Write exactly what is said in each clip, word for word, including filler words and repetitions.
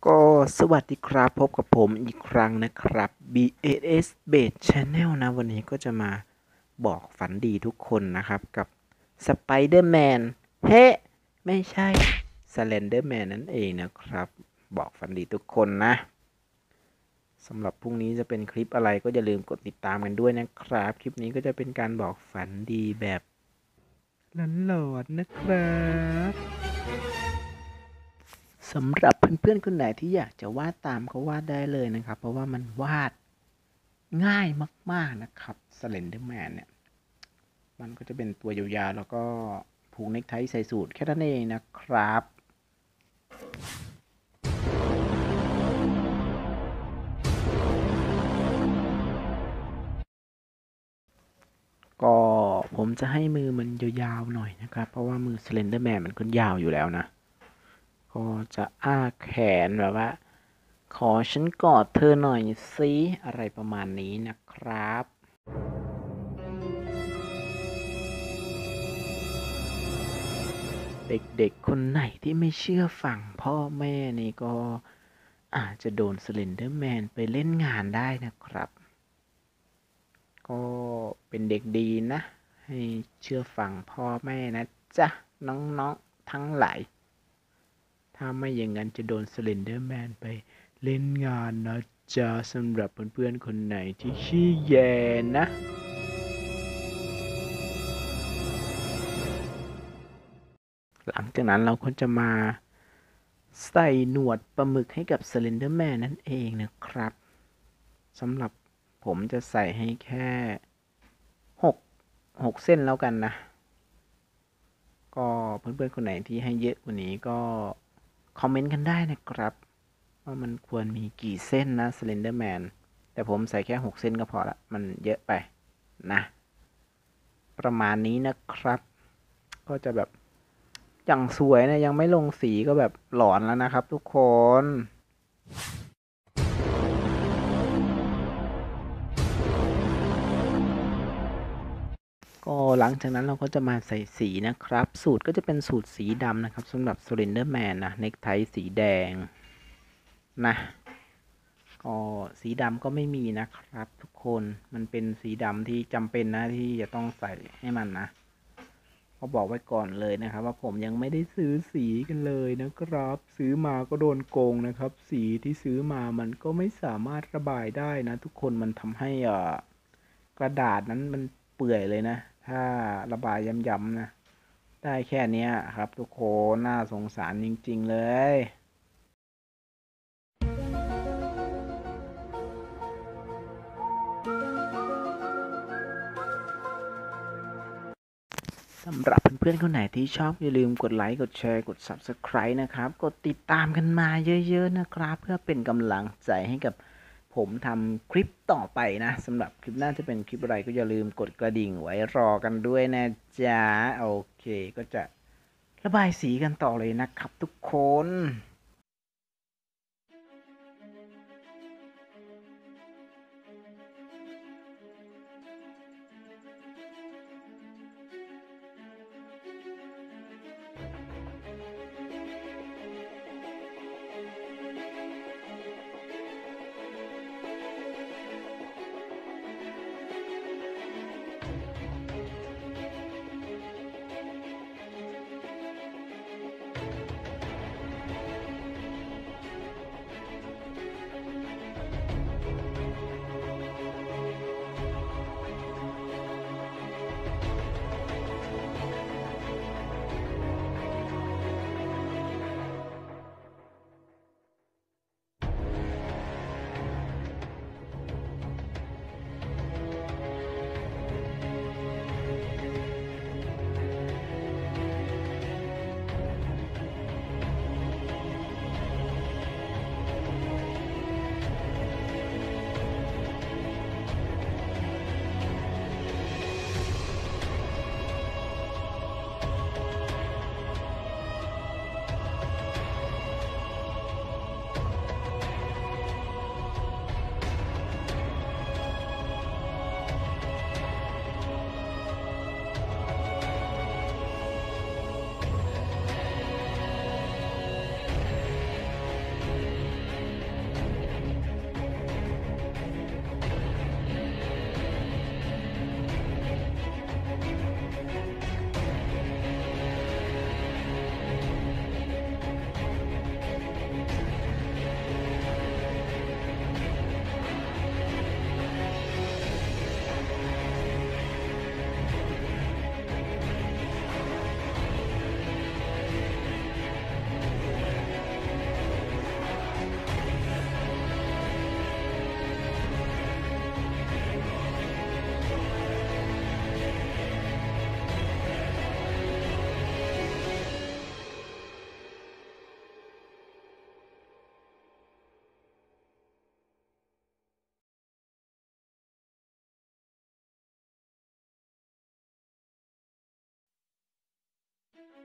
ก็สวัสดีครับพบกับผมอีกครั้งนะครับ บี เอ เอส Base Channel นะวันนี้ก็จะมาบอกฝันดีทุกคนนะครับกับ Spider-Man เฮ้ไม่ใช่ Slenderman นั่นเองนะครับบอกฝันดีทุกคนนะสำหรับพรุ่งนี้จะเป็นคลิปอะไรก็อย่าลืมกดติดตามกันด้วยนะครับคลิปนี้ก็จะเป็นการบอกฝันดีแบบหลอนๆนะครับสำหรับเพื่อนๆคนไหนที่อยากจะวาดตามก็วาดได้เลยนะครับเพราะว่ามันวาดง่ายมากๆนะครับ Slenderman เนี่ยมันก็จะเป็นตัวยาวๆแล้วก็ผูกเน็กไทใส่สูทแค่นั้นเองนะครับก็ผมจะให้มือมันยาวๆหน่อยนะครับเพราะว่ามือ Slenderman มันก็ยาวอยู่แล้วนะก็จะอ้าแขนแบบว่าขอฉันกอดเธอหน่อยสิอะไรประมาณนี้นะครับเด็กๆคนไหนที่ไม่เชื่อฟังพ่อแม่นี่ก็อาจจะโดน Slenderman ไปเล่นงานได้นะครับก็เป็นเด็กดีนะให้เชื่อฟังพ่อแม่นะจ๊ะน้องๆทั้งหลายถ้าไม่อย่างนั้นจะโดน Slenderman ไปเล่นงานนะจ๊ะสำหรับเพื่อนๆคนไหนที่ขี้แยนะหลังจากนั้นเราก็จะมาใส่หนวดปลาหมึกให้กับ Slenderman นั่นเองนะครับสำหรับผมจะใส่ให้แค่หกหกเส้นแล้วกันนะก็เพื่อนๆคนไหนที่ให้เยอะกว่านี้ก็คอมเมนต์กันได้นะครับว่ามันควรมีกี่เส้นนะ Slenderman แต่ผมใส่แค่หกเส้นก็พอละมันเยอะไปนะประมาณนี้นะครับก็จะแบบอย่างสวยนะยังไม่ลงสีก็แบบหลอนแล้วนะครับทุกคนก็หลังจากนั้นเราก็จะมาใส่สีนะครับสูตรก็จะเป็นสูตรสีดำนะครับสำหรับ Slenderman นะเน็กไทสีแดงนะก็สีดำก็ไม่มีนะครับทุกคนมันเป็นสีดำที่จำเป็นนะที่จะต้องใส่ให้มันนะก็บอกไว้ก่อนเลยนะครับว่าผมยังไม่ได้ซื้อสีกันเลยนะครับซื้อมาก็โดนโกงนะครับสีที่ซื้อมามันก็ไม่สามารถระบายได้นะทุกคนมันทำให้อ่ากระดาษนั้นมันเปื่อยเลยนะถ้าระบายย้ำๆนะได้แค่นี้ครับทุกคนน่าสงสารจริงๆเลยสำหรับเพื่อนๆคนไหนที่ชอบอย่าลืมกดไลค์กดแชร์กด ซับสไครบ์ นะครับกดติดตามกันมาเยอะๆนะครับเพื่อเป็นกำลังใจให้กับผมทำคลิปต่อไปนะสำหรับคลิปหน้าจะเป็นคลิปอะไรก็อย่าลืมกดกระดิ่งไว้รอกันด้วยนะจ๊ะโอเคก็จะระบายสีกันต่อเลยนะครับทุกคน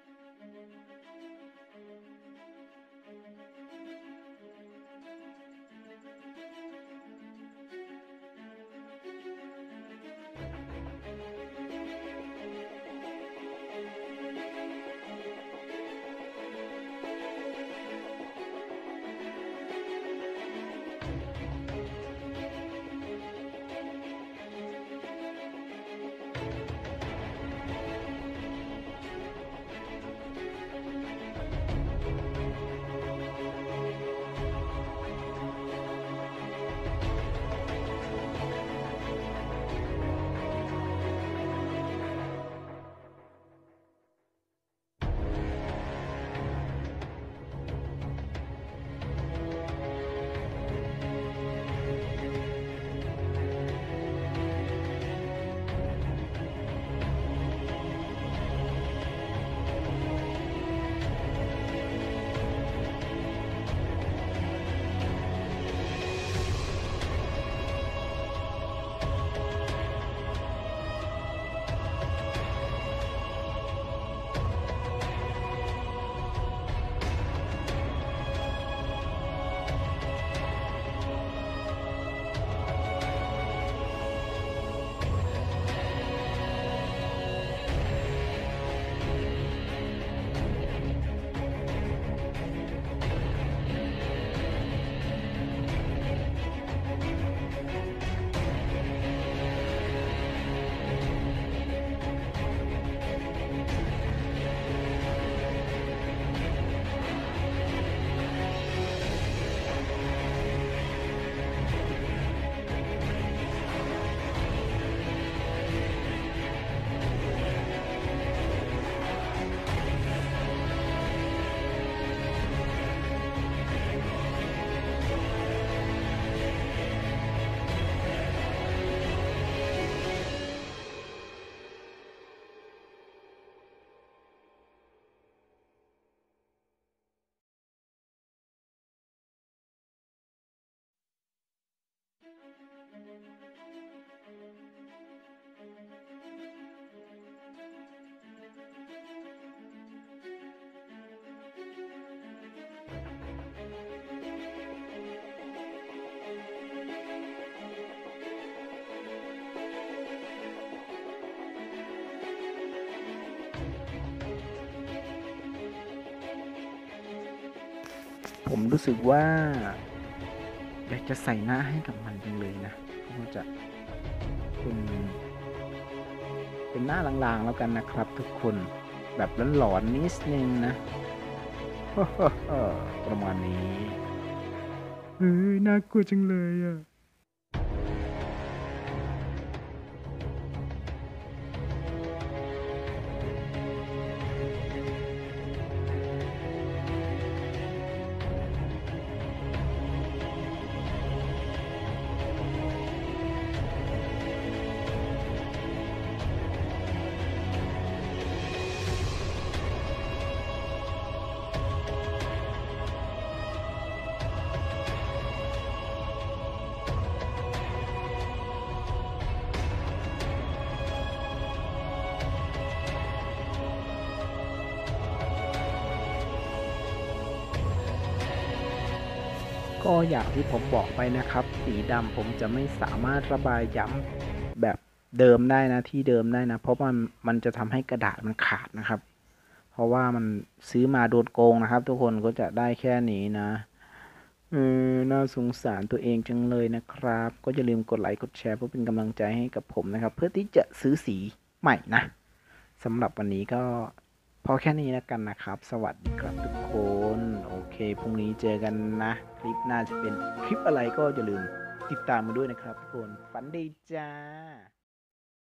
ผมรู้สึกว่าอยากจะใส่หน้าให้กับมันจังเลยนะก็จะเป็นเป็นหน้าลางๆแล้วกันนะครับทุกคนแบบหลอนๆนิดนึงนะ ประมาณนี้เฮ้ยน่ากลัวจังเลยอ่ะ ก็อย่างที่ผมบอกไปนะครับสีดำผมจะไม่สามารถระบายย้ำแบบเดิมได้นะที่เดิมได้นะเพราะมันมันจะทำให้กระดาษมันขาดนะครับเพราะว่ามันซื้อมาโดนโกงนะครับทุกคนก็จะได้แค่นี้นะเออน่าสงสารตัวเองจังเลยนะครับก็อย่าลืมกดไลค์กดแชร์เพื่อเป็นกำลังใจให้กับผมนะครับเพื่อที่จะซื้อสีใหม่นะสำหรับวันนี้ก็พอแค่นี้แล้วกันนะครับ สวัสดีครับทุกคน โอเคพรุ่งนี้เจอกันนะ คลิปหน้าจะเป็นคลิปอะไรก็อย่าลืมติดตามมาด้วยนะครับทุกคน ฝันดีจ้า